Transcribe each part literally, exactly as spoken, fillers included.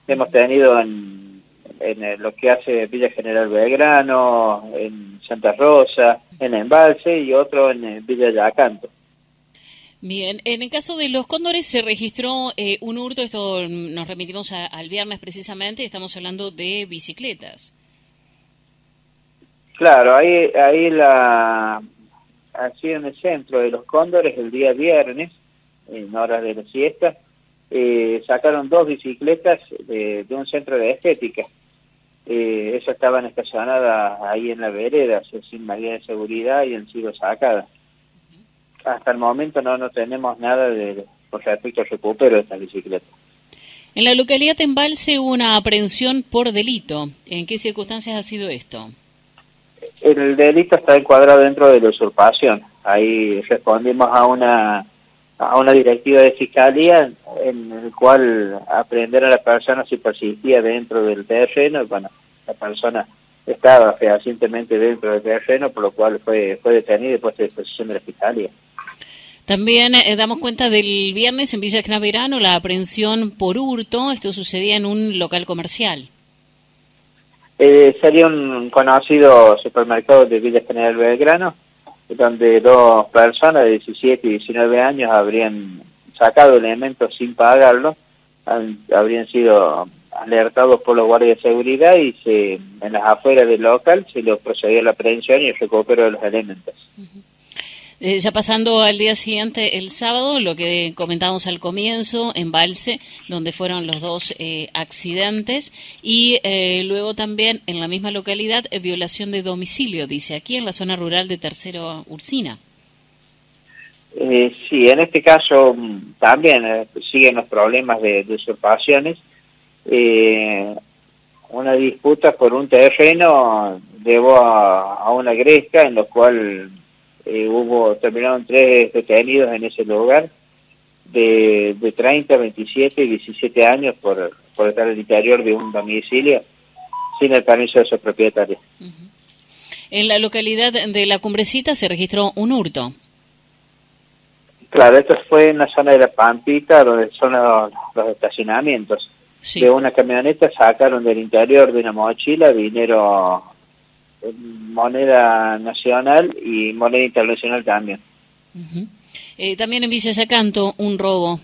Hemos tenido en, en lo que hace Villa General Belgrano, en Santa Rosa, en Embalse y otro en Villa Yacanto. Bien, en el caso de los cóndores se registró eh, un hurto, esto nos remitimos a, al viernes precisamente, estamos hablando de bicicletas. Claro, ahí, ahí la, así en el centro de los cóndores el día viernes, en horas de la siesta, eh, sacaron dos bicicletas de, de un centro de estética. Eh, esas estaban estacionadas ahí en la vereda, sin medida de seguridad y han sido sacadas. Hasta el momento no, no tenemos nada de, con respecto al recupero de estas bicicletas. En la localidad de Embalse hubo una aprehensión por delito. ¿En qué circunstancias ha sido esto? El delito está encuadrado dentro de la usurpación. Ahí respondimos a una a una directiva de fiscalía en el cual aprender a la persona si persistía dentro del terreno. Bueno, la persona estaba fehacientemente dentro del terreno, por lo cual fue fue detenida y puesta a disposición de la fiscalía. También eh, damos cuenta del viernes en Villa Cnaverano la aprehensión por hurto. Esto sucedía en un local comercial. Eh, sería un conocido supermercado de Villa General Belgrano, donde dos personas de diecisiete y diecinueve años habrían sacado elementos sin pagarlo, han, habrían sido alertados por los guardias de seguridad y se, en las afueras del local se les procedió a la aprehensión y el recupero de los elementos. Uh-huh. Eh, ya pasando al día siguiente, el sábado, lo que comentábamos al comienzo, Embalse, donde fueron los dos eh, accidentes, y eh, luego también en la misma localidad, eh, violación de domicilio, dice, aquí en la zona rural de Tercero Ursina. Eh, sí, en este caso también eh, siguen los problemas de, de usurpaciones. Eh, una disputa por un terreno llevó a, a una gresca en lo cual eh, hubo terminaron tres detenidos en ese lugar de, de treinta, veintisiete y diecisiete años por, por estar al interior de un domicilio sin el permiso de su propietario. Uh-huh. En la localidad de La Cumbrecita se registró un hurto. Claro, esto fue en la zona de La Pampita, donde son los, los estacionamientos. Sí. De una camioneta sacaron del interior de una mochila dinero, moneda nacional y moneda internacional también. Uh-huh. eh, también en Villa Yacanto, un robo.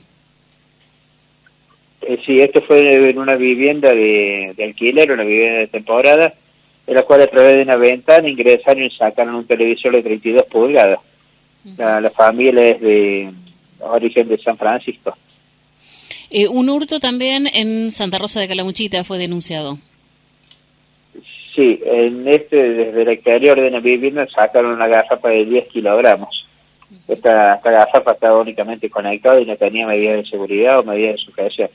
Eh, sí, esto fue en una vivienda de, de alquiler, una vivienda de temporada, en la cual a través de una ventana ingresaron y sacaron un televisor de treinta y dos pulgadas. Uh-huh. La, la familia es de origen de San Francisco. Eh, un hurto también en Santa Rosa de Calamuchita fue denunciado. Sí, en este, desde el exterior de una vivienda sacaron una garrafa de diez kilogramos. Uh-huh. Esta, esta garrafa estaba únicamente conectada y no tenía medidas de seguridad o medidas de sujeción.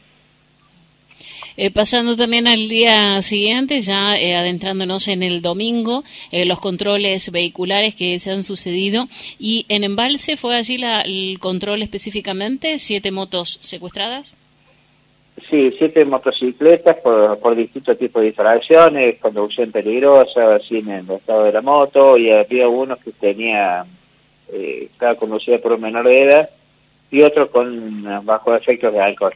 Eh, pasando también al día siguiente, ya eh, adentrándonos en el domingo, eh, los controles vehiculares que se han sucedido, y en Embalse fue allí la, el control específicamente, siete motos secuestradas. Sí, siete motocicletas por, por distintos tipos de infracciones, conducción peligrosa, sin el estado de la moto, y había uno que tenía, eh, estaba conducida por un menor de edad, y otro con bajo efectos de alcohol.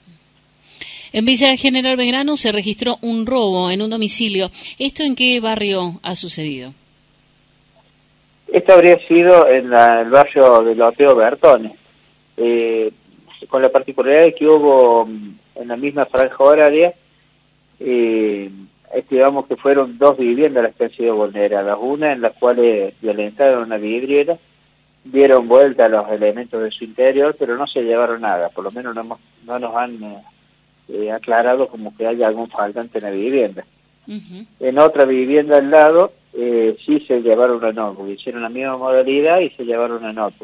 En Villa General Belgrano se registró un robo en un domicilio. ¿Esto en qué barrio ha sucedido? Esto habría sido en la, el barrio de Loteo Bertone, eh, con la particularidad de que hubo en la misma franja horaria, eh, estimamos que fueron dos viviendas las que han sido vulneradas, una en las cuales violentaron una vidriera, dieron vuelta a los elementos de su interior, pero no se llevaron nada, por lo menos no, hemos, no nos han eh, eh, aclarado como que haya algún faltante en la vivienda. Uh-huh. En otra vivienda al lado, eh, sí se llevaron una notebook, hicieron la misma modalidad y se llevaron una notebook.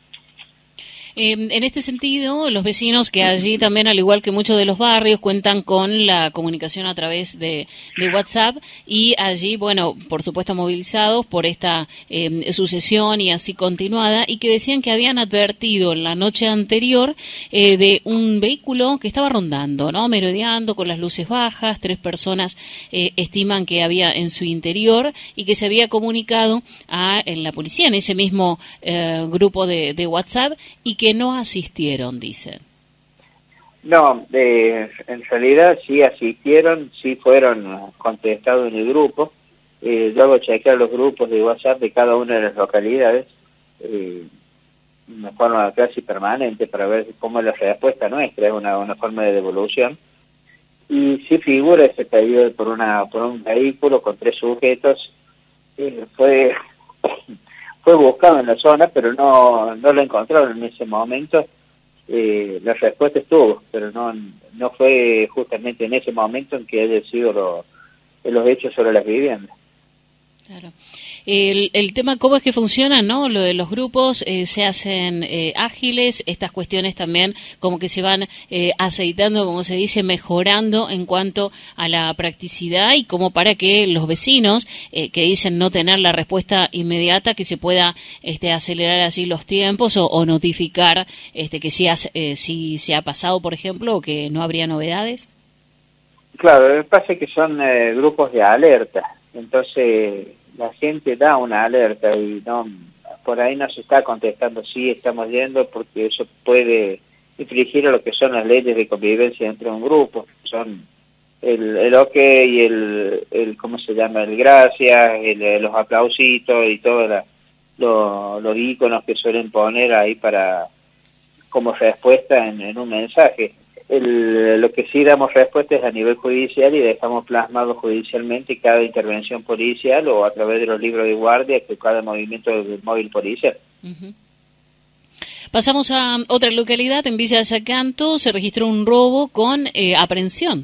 Eh, en este sentido, los vecinos que allí también, al igual que muchos de los barrios, cuentan con la comunicación a través de, de WhatsApp, y allí, bueno, por supuesto movilizados por esta eh, sucesión y así continuada, y que decían que habían advertido la noche anterior eh, de un vehículo que estaba rondando, ¿no? Merodeando con las luces bajas, tres personas eh, estiman que había en su interior, y que se había comunicado a en la policía en ese mismo eh, grupo de, de WhatsApp, y que no asistieron, dicen. No, eh, en realidad sí asistieron, sí fueron contestados en el grupo. Eh, yo hago chequear los grupos de WhatsApp de cada una de las localidades, eh, de forma casi permanente, para ver cómo es la respuesta nuestra, es una, una forma de devolución. Y sí figura ese pedido por una por un vehículo con tres sujetos. Eh, fue fue buscado en la zona, pero no, no lo encontraron en ese momento. Eh, la respuesta estuvo, pero no no fue justamente en ese momento en que haya sido lo, los hechos sobre las viviendas. Claro. El, el tema, ¿cómo es que funciona, no? Lo de los grupos, eh, se hacen eh, ágiles, estas cuestiones también como que se van eh, aceitando, como se dice, mejorando en cuanto a la practicidad y como para que los vecinos eh, que dicen no tener la respuesta inmediata, que se pueda este, acelerar así los tiempos o, o notificar este, que sí, has, eh, sí se ha pasado, por ejemplo, o que no habría novedades. Claro, lo que pasa es que son eh, grupos de alerta, entonces la gente da una alerta y no por ahí no se está contestando sí estamos yendo, porque eso puede infringir a lo que son las leyes de convivencia entre un grupo, son el, el ok y el, el ¿cómo se llama? El gracias, el, los aplausitos y todos lo, los iconos que suelen poner ahí para como respuesta en, en un mensaje. El, lo que sí damos respuesta es a nivel judicial y dejamos plasmado judicialmente cada intervención policial o a través de los libros de guardia que cada movimiento del móvil policial. Uh-huh. Pasamos a otra localidad, en Villa Yacanto se registró un robo con eh, aprehensión.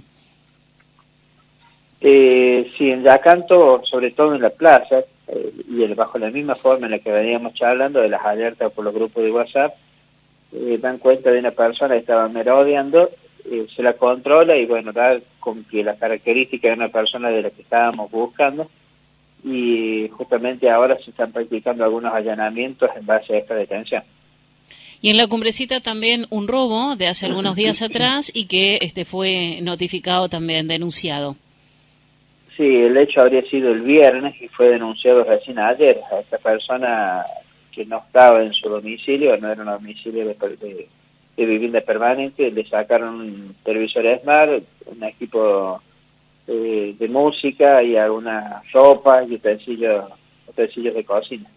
Eh, sí, en Yacanto, sobre todo en la plaza, eh, y el, bajo la misma forma en la que veníamos charlando de las alertas por los grupos de WhatsApp, Eh, dan cuenta de una persona que estaba merodeando, eh, se la controla y bueno, da con que las características de una persona de la que estábamos buscando, y justamente ahora se están practicando algunos allanamientos en base a esta detención. Y en la Cumbrecita también un robo de hace algunos días atrás y que este fue notificado también, denunciado. Sí, el hecho habría sido el viernes y fue denunciado recién ayer. A esta persona que no estaba en su domicilio, no era un domicilio de, de, de vivienda permanente, le sacaron un televisor Smart, un equipo de, de música y alguna ropa y utensilios, utensilios de cocina.